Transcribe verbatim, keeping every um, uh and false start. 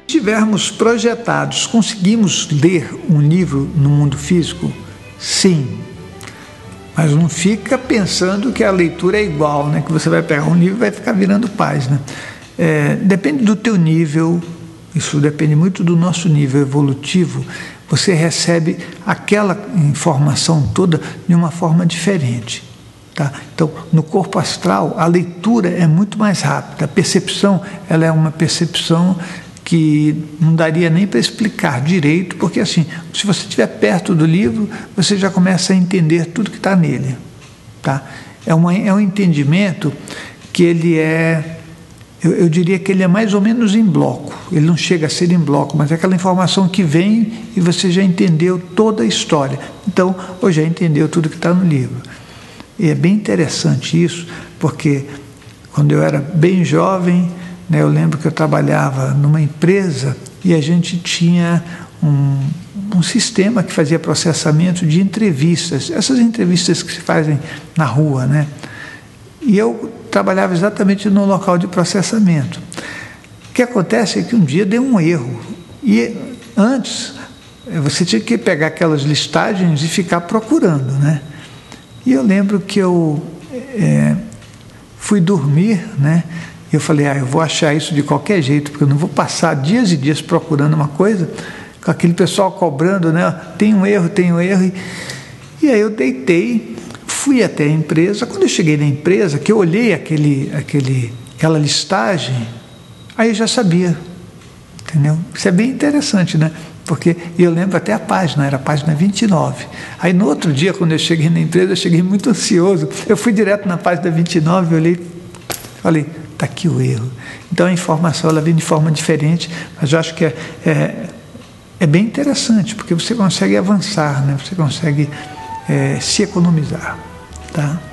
Estivermos projetados, conseguimos ler um livro no mundo físico? Sim. Mas não fica pensando que a leitura é igual, né? Que você vai pegar um livro e vai ficar virando página. É, depende do teu nível, isso depende muito do nosso nível evolutivo, você recebe aquela informação toda de uma forma diferente. Tá? Então, no corpo astral, a leitura é muito mais rápida, a percepção ela é uma percepção que não daria nem para explicar direito, porque assim, se você estiver perto do livro, você já começa a entender tudo que está nele. Tá? É, uma, é um entendimento que ele é, eu, eu diria que ele é mais ou menos em bloco, ele não chega a ser em bloco, mas é aquela informação que vem e você já entendeu toda a história. Então, ou já entendeu tudo que está no livro. E é bem interessante isso, porque quando eu era bem jovem, eu lembro que eu trabalhava numa empresa e a gente tinha um, um sistema que fazia processamento de entrevistas, essas entrevistas que se fazem na rua, né? E eu trabalhava exatamente no local de processamento. O que acontece é que um dia deu um erro. E antes, você tinha que pegar aquelas listagens e ficar procurando, né? E eu lembro que eu é, fui dormir, né? E eu falei, ah, eu vou achar isso de qualquer jeito, porque eu não vou passar dias e dias procurando uma coisa, com aquele pessoal cobrando, né? Tem um erro, tem um erro. E, e aí eu deitei, fui até a empresa. Quando eu cheguei na empresa, que eu olhei aquele, aquele, aquela listagem, aí eu já sabia, entendeu? Isso é bem interessante, né? Porque eu lembro até a página, era a página vinte e nove. Aí no outro dia, quando eu cheguei na empresa, eu cheguei muito ansioso. Eu fui direto na página vinte e nove, olhei, falei, está aqui o erro. Então a informação ela vem de forma diferente, mas eu acho que é, é, é bem interessante, porque você consegue avançar, né? Você consegue é, se economizar. Tá?